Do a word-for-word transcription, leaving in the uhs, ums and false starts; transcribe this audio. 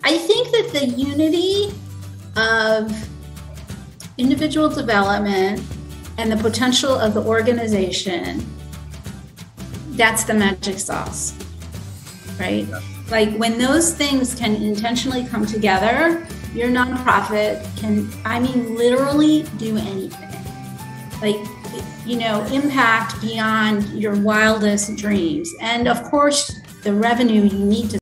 I think that the unity of individual development and the potential of the organization, that's the magic sauce, right? Yeah. Like when those things can intentionally come together, your nonprofit can, I mean, literally do anything. Like, you know, impact beyond your wildest dreams. And of course, the revenue you need to